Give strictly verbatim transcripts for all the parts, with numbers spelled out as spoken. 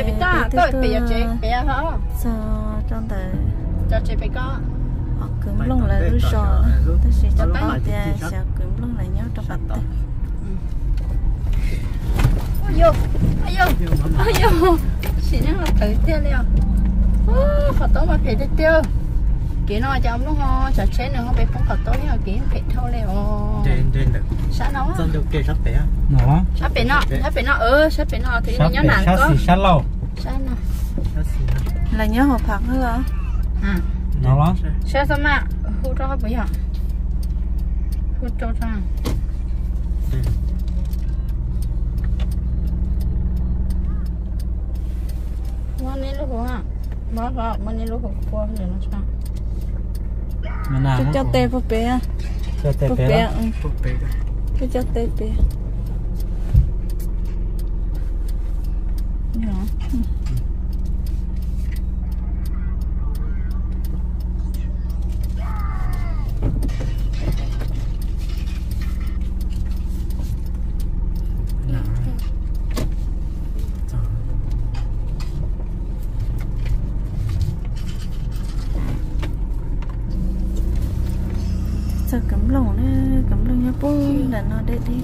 chơi bị ta tôi bị chơi bị hả sao trong đời cho chơi bị có cứng lông là lúc sò tôi sẽ cho tao thì sẽ cứng lông là nhớ trong bát ôi yo ôi yo ôi yo chỉ năng là thấy tiêu liền họ tao mà thấy tiêu kỹ nó cho ông lúc họ chả chế nữa họ bị phong họ tao nhưng mà kỹ phải thâu liền trên trên được sao nó dân được kê sắp bé nó sắp bé nó sắp bé nó ừ sắp bé nó thì nhớ nặng có sát lâu sao nó là nhớ hộp phẳng hả à nó lắm sao sao mà hút cho bây giờ hút cho ra món này lúc hả bỏ vào món này lúc qua rồi nó sao cho cho tê vào bé cho tê bé cho cho tê bé sao cấm lồng đấy cấm lồng nhá bố là nó để đi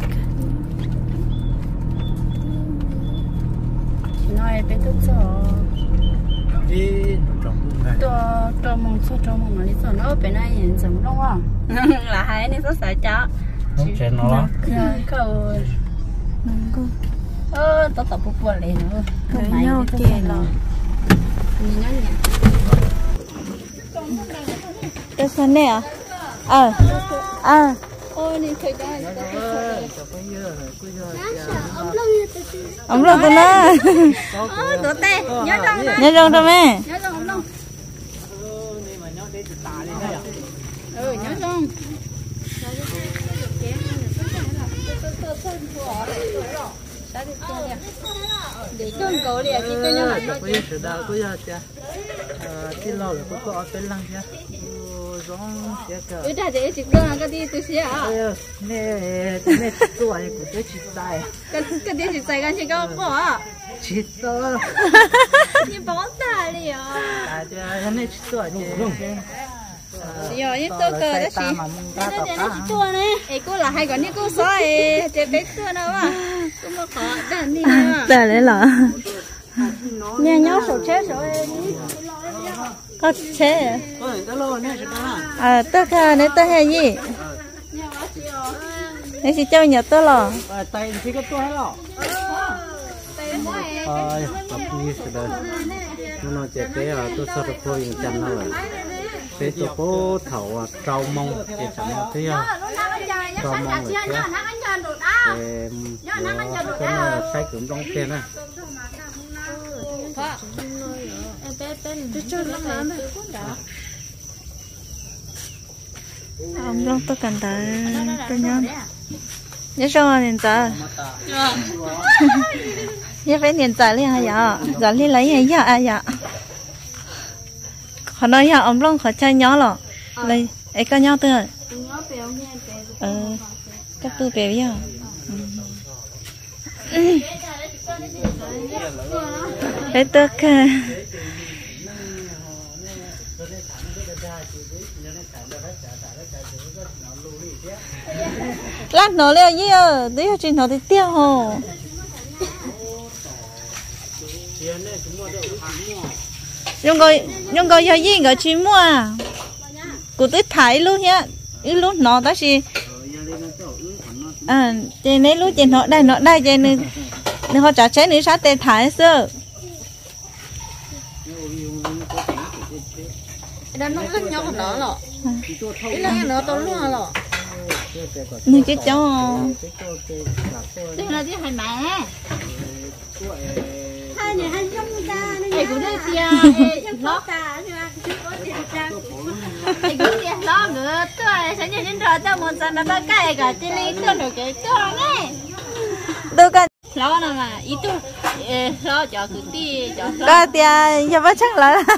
nói bên tôi sợ đi trồng cho cho mong cho cho mong mà đi sợ nó bên này hiện giống đúng không là hai này rất sợ chó không chén nó lắm câu ơ tao tập bút lên nữa với nhau kề rồi nhìn nó nhỉ cái sao nè à ờ ờ ôi đi chơi cái ông luôn tụi nó ơ tụi tê nhớ rong đó nhớ rong đâu mẹ nhớ rong ông luôn ừ nhớ rong để cơn cổ liền chỉ có nhớ là bây giờ sẽ đào bây giờ sẽ đi lâu rồi có có cái lăng chứ giống sẽ cả ừ đã để chỉ có cái đi tôi sẽ à nè nè tuổi của tôi chỉ sai cái cái đi chỉ sai cái chỉ có có chỉ to 你帮打了呀大家那chỉ tuổi thì rồi những tôi cơ đó chị nó nó nó chỉ tua này ấy cô là hay còn những cô sói để bé tua nào à cô mà khó đàn đi à để đấy là nghe nhau sổ chế sổ có chế ơi cái lô này à tất cả này tất cả gì này chỉ cho nhớ tôi là tay thì có tôi rồi ờ tập như thế đó nó chỉ cái à tôi sao được thôi những chân nó rồi cái chỗ phố thầu à trâu mông cái chẳng là thế à trâu mông rồi thế em cái này sai cũng trong tiền à ông long tôi cần tới tôi nhớ nhớ sao nên ta nhớ phải nên ta liền hay giờ giờ đi lấy hay giờ à giờ họ nói giờ ông long họ chơi nhớ rồi lấy ấy có nhớ tôi ờ các tôi béo giờ đấy tôi cả lát nó lên gì à đấy chuyện nó thì tiêu hồ nhưng coi nhưng coi giờ gì người chỉ mua à của tôi thấy luôn nhá ít lúc nó đó gì à trên đấy lúc trên nó đây nó đây trên này nên họ trả chế nữa sát tên thái sơ đó nó rất nhau nó lọ cái này nó to luôn lọ nhưng chứ cháu đây là cái hành mẹ hai này anh trong ra này cũng đây tia nó cả ai cũng tia nó nữa tôi sẽ nhìn trên rồi tôi muốn rằng nó có cái cả trên này tôi được cái cho này đâu cả lo nào mà ít tu lo cho cứ ti cho có tia giờ vẫn chắc là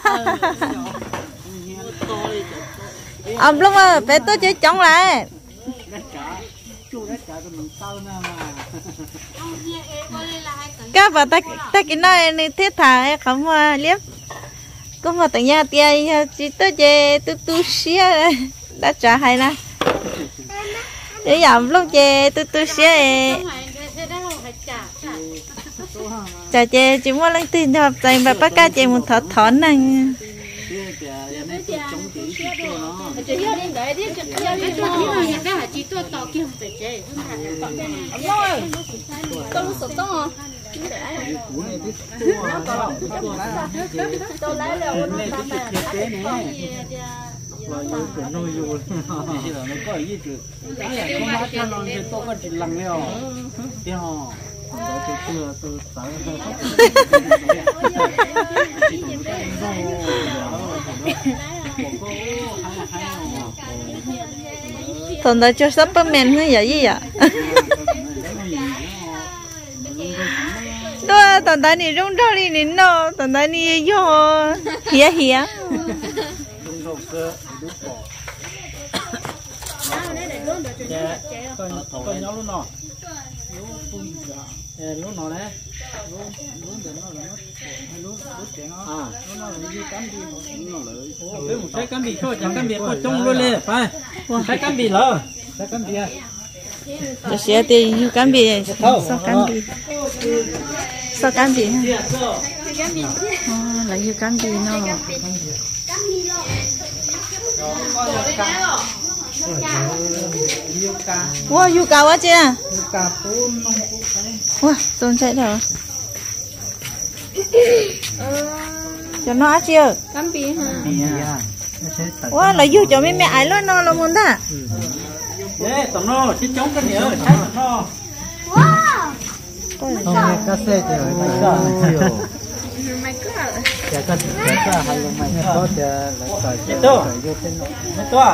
ông lúc mà bé tôi chơi chống lại chú đất cả mình sau nè mà các bà ta ta cái nói này thế thà không mà liếp có mà tận nhà tiền chỉ tới về tôi tôi xía đã trả hay nè để giảm lúc về tôi tôi xía chả chè chỉ muốn lấy tiền cho dành và bắt cá chè một thọ thọ này nuôi dù nó có gì chứ không má cho nó thì tôi có chỉ lằng leo thì họ đó tôi chưa tôi sáng thằng đó cho Superman như vậy gì vậy đó thằng đó này rung rau đi nín nó thằng đó này vô hía hía con con nhóc lúc nọ lúc nọ đấy lúc lúc để nó là nó lúc lúc trẻ nó à lúc nó là như cắm đi nó lợi lấy một cái cắm bị thôi chẳng cắm bị có trông luôn lên phải cái cắm bị lỡ cái cắm bị cho xe thì như cắm bị sao cắm bị sao cắm bị ha là như cắm bị nó wow yuka quá chứ wow tôn chạy đâu cho nó ăn chưa cắm bì ha wow là yu cho mấy mẹ ai luôn nó là muốn ta đấy tao nó chứ chống cái nữa trái nó không nghe cá xe thì mày có mày cứ chả có chả có hay là mày có chả là phải chết đâu chết đâu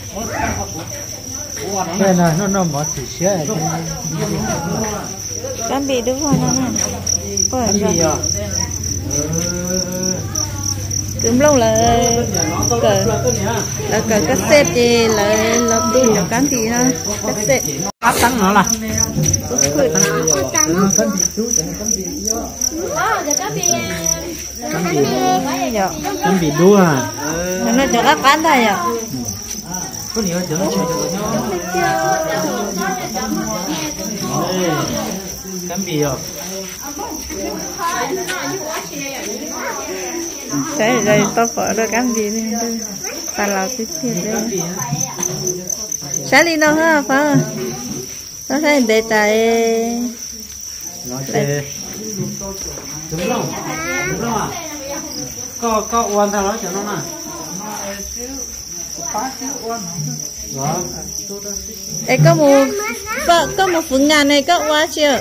cái này nó nó mất thì xe cắm bị đúng không nó nè cúm lâu là cờ là cờ cái xếp thì là là tôi cho cắm bị nó cái xếp áp tăng nó là cắm bị đua nó cho các bán thôi à có nhiều chỗ nó chơi cắm bị rồi thế rồi tôi phở rồi cắm bị đi ta làm tiếp theo đấy sáng đi đâu hả phở nó thấy để tại nó chơi đúng không đúng không à có có uốn theo nó cho nó nè Ê, có một có có một phương ngàn này có quá chưa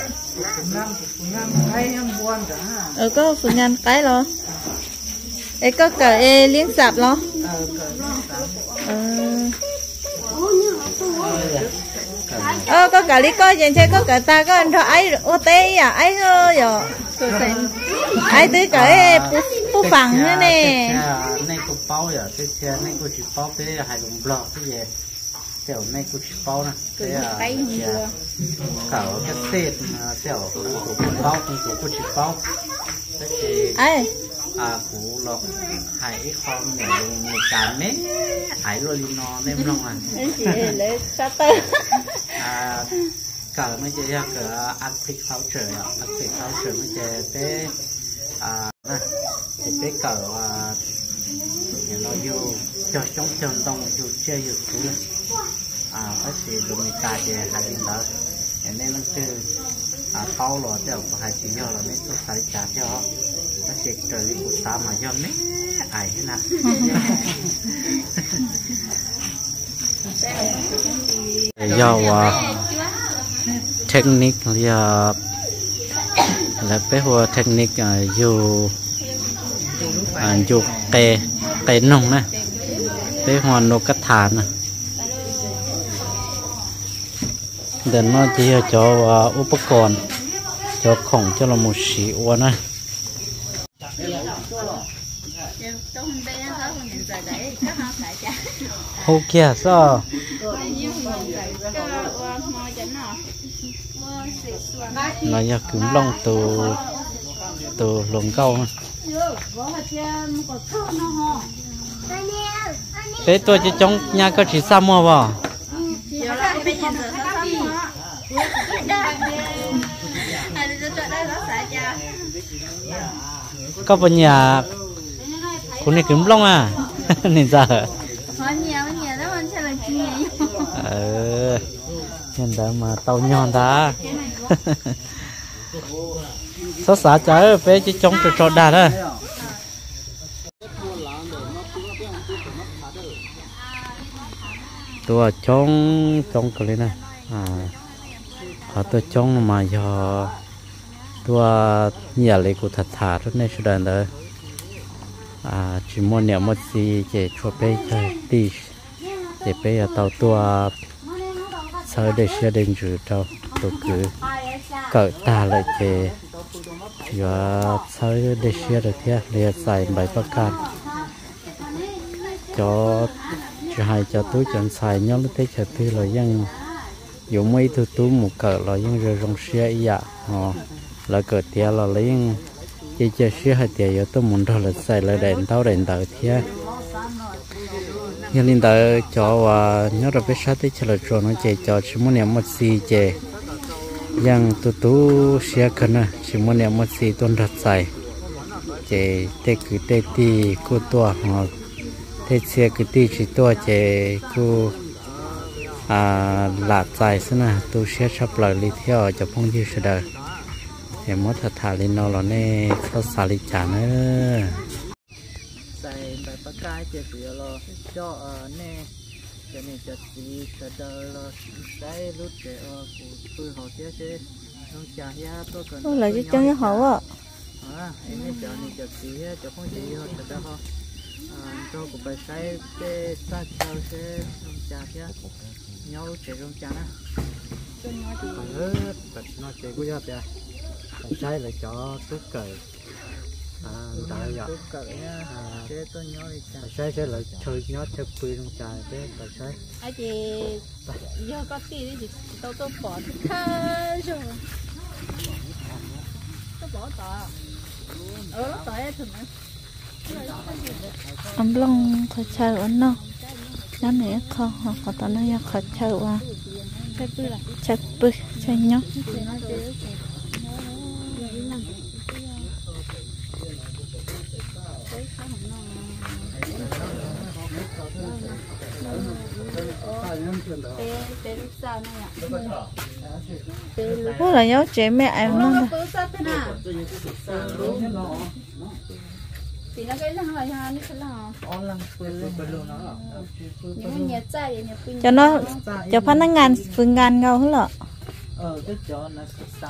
ờ có phương ngàn cái lo Ê, có cả e liếng sạp lo ờ ờ có cả lý coi dành chơi có cả ta có anh thôi ấy ô tê à ấy thôi rồi ấy tới cái pu pu phẳng nữa nè này cũng bao giờ cái xe này cũng chỉ bao cái hai đồng bò cái gì tiểu này cũng chỉ bao nè cái cả cái tết tiểu cũng bao cũng cũng chỉ bao ấy à cũng lọc hai con này một cán mấy hai lô li nó nem long à à cả mấy cái cái agriculture agriculture mấy cái cái à nè cái cờ nhà nó vô cho trong trường đông vô chơi vô thứ à có gì đồ mì cà thì hai bên đó nên nó chơi à bao lò theo của hai chị nhau là mấy tôi phải trả cho nó sẽ trời của ta mà do mấy ai thế nào do technique là là cái hồ technique dù dù cây cây nông này cái hoàn nó cắt thàn này để nó chỉ cho upakorn cho khổng cho là một xí uốn này hô kia sao nó giờ cúm lông từ từ lồng câu thế tôi chỉ trong nhà có chỉ sao mua vào có bao nhà cô này cúm lông à nên giờ ờ hiện tại mà tàu nhon ta số xã trái về chỉ trong trò trò đà đó tôi trong trong cái này à ở tôi trong mà giờ tôi nhà lấy của thật thà rất nên sudah đó à chỉ muốn niệm một gì để cho bé chơi đi để bé ở tàu tôi sau để gia đình rồi đâu tôi cứ cởi ta lại để và sau để gia được thế để xài bài phát can cho cho hai cho túi chọn xài nhau lúc tới chờ tư là dân dùng mấy thứ túi một cỡ là dân rồi rong xe dạ họ là cỡ tiền là lấy chỉ chơi xe hai tiền giờ tôi muốn đó là xài lại đèn tao đèn tàu thế nhưng linh tờ cho và nhớ là biết sát tới chờ là cho nó chạy cho chỉ muốn niệm một xì chạy yang tu tu xe khẩn à chỉ muốn niệm một xì tuần đặt xài chạy tê cứ tê tì cô tua họ tê xe cứ tì chỉ tua chạy cô à lạt xài xí nè tu xe sắp lại đi theo cho phong như sẽ đời thì mất thật thà lên nó là nè sao xả đi trả nữa xài bài bác cái chỉ phải lo cho nè cho nên cho chị cho đời lo xài lúc trẻ ở của tôi họ tiếc chứ không trả giá tôi cần tôi lại cho cho họ á à em ấy cho nên cho chị cho không chị họ cho ta họ cho của bài xài để ta cho sẽ không trả giá nhau trẻ không trả á ờ nó chơi của gia đình sai là cho tốt cởi à tại giờ để tôi nhớ đi sai sẽ là chơi nhớ chơi quy trong trái thế tại sai ai chị do có tí thì tôi tôi bỏ thà rồi tôi bỏ tỏ ở đó tỏ thường ông long khó chơi anh nó nó này khó họ tao nói là khó chơi à cái bự là chơi bự chơi nhóc bố là nhớ trẻ mẹ em luôn thì nó cái là hỏi ha nó cái là những nhà trai nhà pin cho nó cho phát năng ngàn phương ngàn ngầu hết lợ ờ cái chỗ nó xa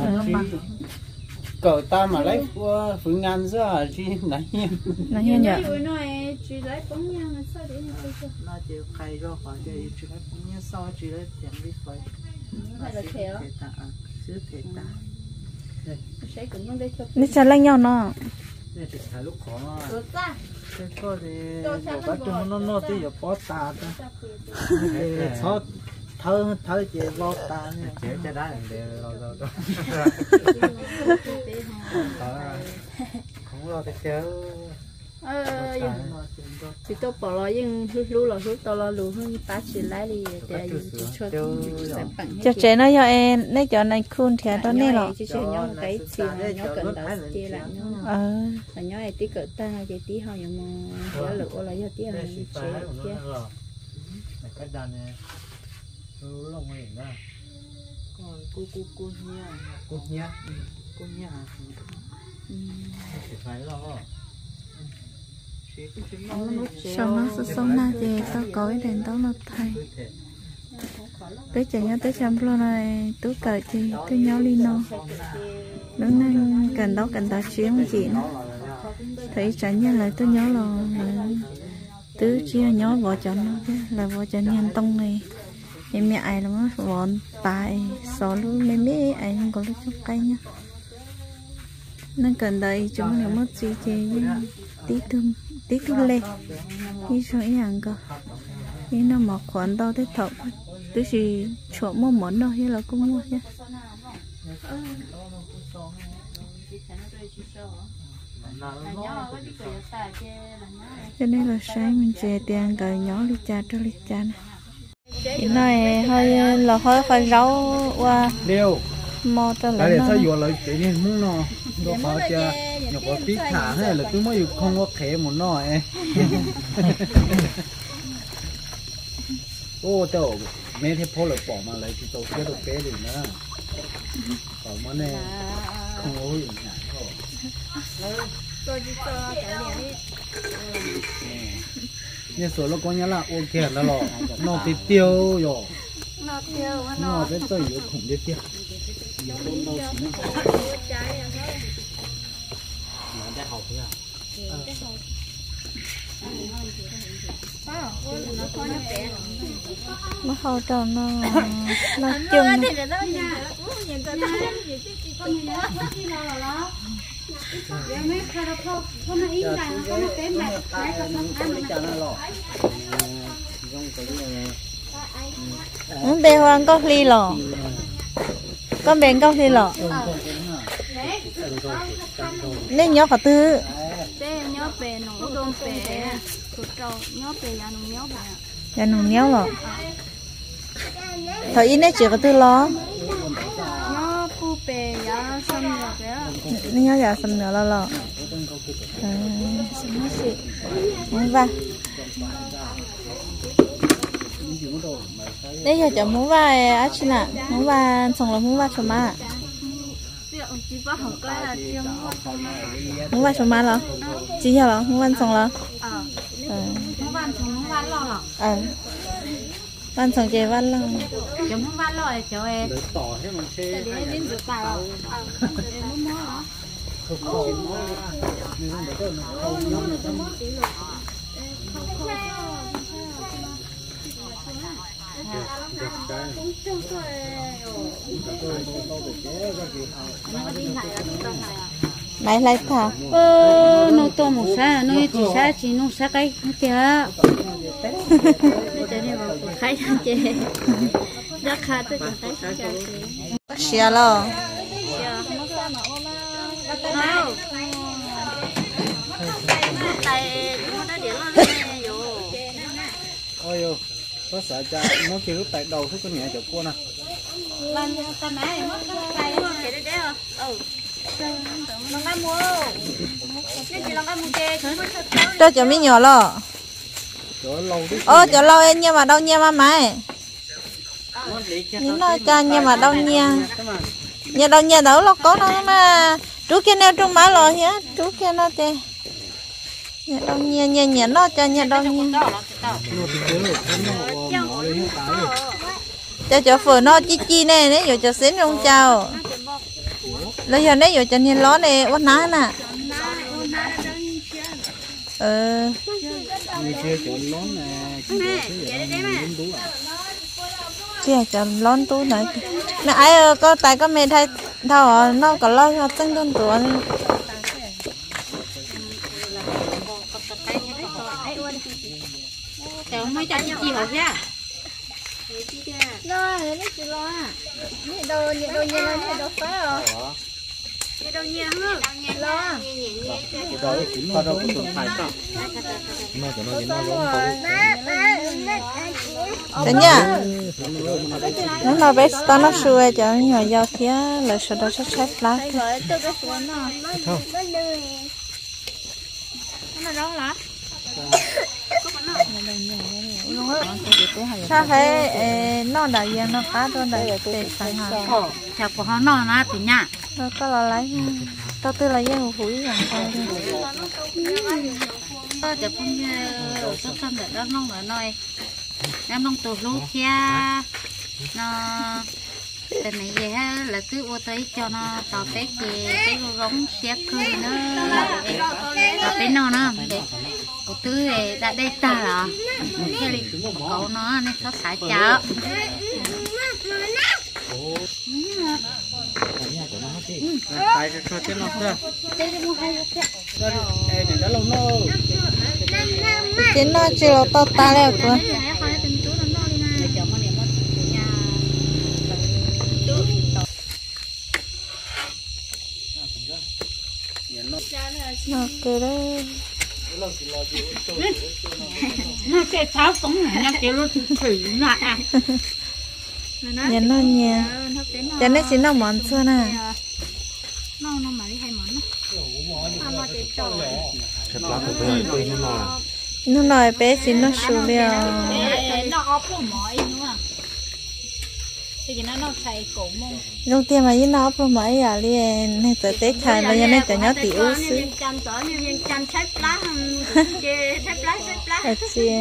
cậu ta mà lấy phương ngàn ra chứ nãy nhiên nãy nhiên nhở nói chỉ lấy bóng nha mà sao để nó chỉ khai ra khỏi cái chỉ lấy bóng nha sau chỉ lấy tiền đi phải là khéo chứ thể ta sẽ cũng không để cho nó chả lanh nhau nó để chỉ hai lúc khó cái có thì bắt chúng nó nó thì giờ bỏ ta ta thơ thơ thơ chỉ bỏ ta nè chế chế đá để lo lo lo không lo thì chơi ờ thì tôi bỏ lo nhưng lúc lúc là lúc tôi lo lù hơn ba chỉ lấy đi để cho sản phẩm cho trẻ nó cho em lấy cho này khuôn thì đó nè lọ chỉ cho nhau cái gì nhau cần đó chia lại nhau ờ và nhau này tí cỡ ta thì tí họ nhưng mà giá lửa là do tí họ chia chia cái đàn này tôi lòng mình đó còn cô cô cô nha cô nhá cô nha phải lo xong nó sẽ sống na thì tao có đèn tao nó thay tới chạy nhau tới chăm lo này tôi cởi thì tôi nhau đi nó đứng nên cần đó cần ta chiến chị nó thấy chẳng như là tôi nhớ là tứ chia nhớ vợ chồng nó là vợ chồng nhân tông này em mẹ ai lắm á bọn tài xó luôn mấy mấy ai không có lúc trong cây nhá nên cần đây chúng nếu mất gì thì tí thương tí thương lệ đi số ý hàng cơ đi nó mà khoản tao tới thợ tứ gì chỗ mua món đâu hay là cũng mua nhá cho nên là sáng mình chè tiền cởi nhỏ đi cha cho đi cha này cái này hơi là hơi phải rau qua mò cho cái lấy này sao nó vừa lại cái này muốn nó đồ khó chưa nhọc có tí thả hay là cứ mới không có khé một nó ấy ô tao mấy thế phố là bỏ mà lấy thì tao sẽ được bé được nữa bỏ mà này không có gì nhỉ như số nó có nhá là ok là lo nó thì tiêu rồi nó sẽ tôi yếu khủng đi tiêu nó hao trâu nó nó chung muốn bê hoang có ly lò con bèn có ly lò nên nhớ cả tư nhớ về nấu đôn về tụt trâu nhớ về nhà nung nhớ về nhà nung nhớ lò thời in đấy chỉ có tư lo nhớ phu về nhà xăm nhớ về nên nhớ nhà xăm nhớ lo lò muốn va đây giờ cho muốn va á chị nè muốn va xong là muốn va cho má muốn va cho má lo chị hiểu lo muốn va xong lo muốn van xong muốn van lo lo ờ van xong chơi van lo cho muốn van lo thì cho em tỏ thế mà xe để đến rửa tay rồi em muốn mua hả mày lấy thà ờ nó to một sa nó chỉ sa chỉ nó sa cái nó kia khai chè đã khai tới cái khai chè xia lo ôi yo có sợ cha nó kêu lúc tại đầu thức con nhẹ chụp cô nè cho cho mi nhỏ lo ô cho lâu em nhưng mà đâu nha má mày những nói cha nhưng mà đâu nha nhà đâu nhà đâu lo có nó mà chú kia neo trong má lo nhá chú kia nó tê nhà đâu nhà nhà nhà nó cho nhà đâu nha cho cho phở nó chi chi này đấy rồi cho xến trong chào lấy giờ đấy rồi cho nên ló này quát ná nè ờ chia cho lon tú này mẹ ai có tài có mẹ thay thao nó có lo cho tăng đơn tuổi cháu mới cho chị chị hỏi nha lo này nó chỉ lo à này đâu này đâu nhà này đâu phải rồi này đâu nhà hơn lo rồi cũng có đâu cũng được phải sao nó cho nó nó đấy nha nó là bé tao nó xuôi cho nhỏ giao kia là sau đó sẽ xếp lá nó đâu là sao phải nó đại diện nó cá đó đại diện sang hàng chào của họ nó là từ nhà nó có là lấy tao tư lấy một húi làm sao tôiจะพุ่งtôiทำแบบด้านนอกหน่อยด้านนอกตัวลูกkia nóแต่này về là cứ ô tới cho nó tao bé kì cái rống xé khơi nó tao bé nó nó để cô tư đã đây ta là cái này cậu nó nên nó xả cháo tại cho cho nó chưa đây này đã lâu nó chính nó chưa tao ta leo cơ cơ đó nó sẽ tháo sống này nó kiểu thủy lại nhà nó nhà cho nên chỉ nó món xưa nè nó nó mà đi hay món nó nó để cho Thật là thật là tôi nó nói nó nói bé xin nó sù liều nó ốp nó mỏi đúng không thì nó nó xài cổ mông lúc tiên mà nó ốp mấy à liền nên tới tết khai bây giờ nên tới nhớ tiểu sư chăn tỏi như chăn thép lá thép lá thép lá thật chi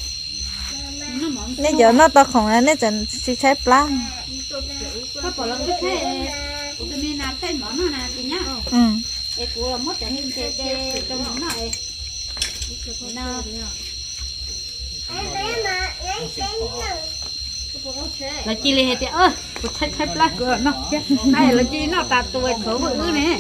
nên giờ nó to khổng là nên chẳng chỉ thép lá có bỏ lỡ cái thế của cái miếng nào thấy món nó nào thì nhá ừ cái của là mất cái hình cái cái trong món này nó là chi liền thì ơ của thép thép lá cửa nó hay là chi nó tạt tuổi khổ bự nè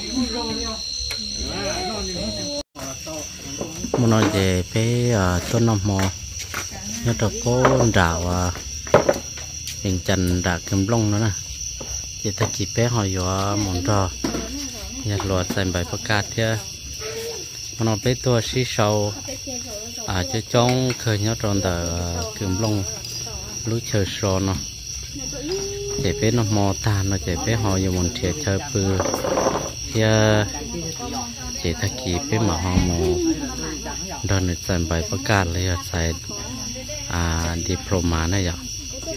muốn nói về bé tôi nằm mò nhớ được có đảo hình chân đảo kim long nữa nè chỉ ta chỉ bé hỏi vô món trò nhặt lúa xài bài phát cát chứ muốn nói bé tôi xí sâu à cho trong khơi nhớ tròn đảo kim long lúa chơi sò nó chỉ bé nó mò ta nó chỉ bé hỏi vô món thiệt chơi bự giờ chỉ ta chỉ bé mà họ mò đơn là xài bài phát cátเลยxài à diploma này vậy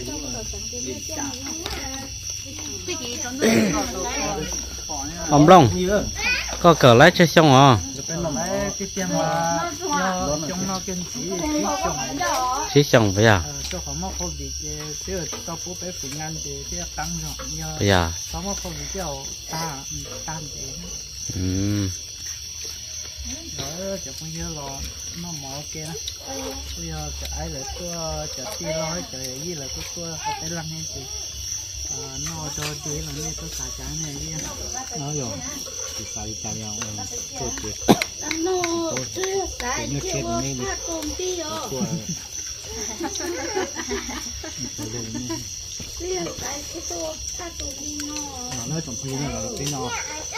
ông Long có cờ lái chơi xong à chỉ xong vậy à bây giờ ừ rồi chụp bao nhiêu lò nó mỏ kia bây giờ chạy lại tua chạy đi lối chạy gì là cái tua phải lăn hay gì nó cho đi là nghe tôi xài trái này đi nó rồi thì xài trái nhau tôi chết nó xài chết này đi tua nó trồng phi này là cái nó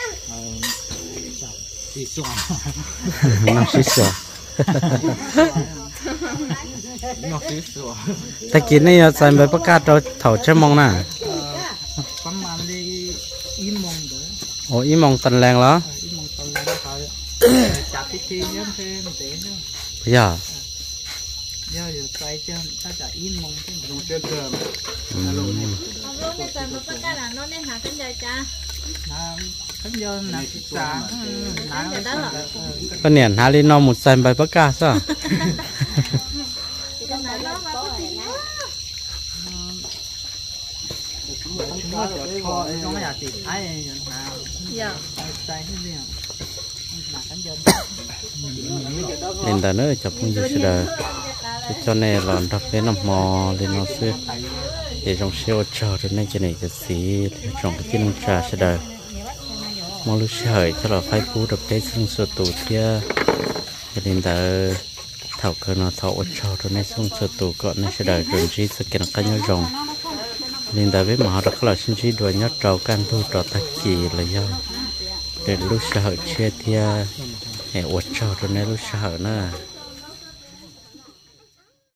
xì xoa nó xí xoa nó xì xoa ta kiến này xài bài phát cát cho thầu chơi mong nè bấm ăn đi im mong đó ồ im mong tần làng đó im mong tần làng đó phải chặt cái chi nhớ thêm một tí nữa bây giờ giờ giờ tay chân ta chặt im mong cái dùng chơi cờ nó nên xài một cái là nó nên hạt cái gì cha khánh giờ là xã con nền hà lên nó một xài bài phát cát sao nên ta nữa chụp phong gì đó cho nên là đọc cái nằm mò lên nó xưa để trong siêu chờ đến nay cho này cái xí trong cái chân trà sẽ đời mong lúc trời cho là phải phú đập cái xương sườn tủ kia cho nên ta thảo cơ nó thảo chờ đến nay xương sườn tủ gọn này sẽ đời rồi chỉ sự kiện cá nhau rồng nên ta biết mà họ đặt là sinh trí đuổi nhát trâu can thu trò ta chỉ là do để lúc sợ chia tia hệ uất trâu đến nay lúc sợ nữa